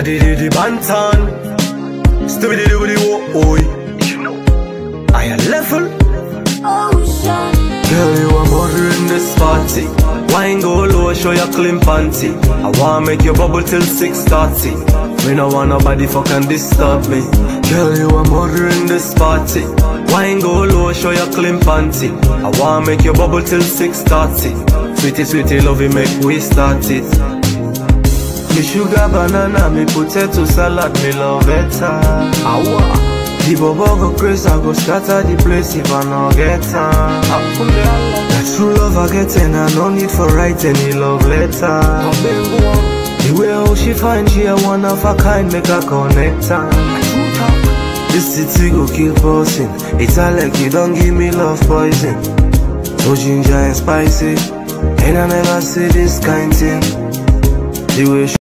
Body did the bantan, stupid do the oi. I level. Girl, you a murder in this party. Wine go low, show your clean panty. I wanna make you bubble till 6:30. Me no want nobody fucking disturb me. Girl, you a murder in this party. Wine go low, show your clean panty. I wanna make you bubble till 6:30. Sweetie, sweetie, love you, make we start it. Me sugar banana, me potato salad, me love better. Awa. The bobo go crazy, I go scatter the place if I no get time. That true love I get and I no need for write any love letter. The way how she find she a one of a kind, make her connect her. This city go kill person. It's all like you don't give me love poison. So ginger and spicy, and I never see this kind thing. The way she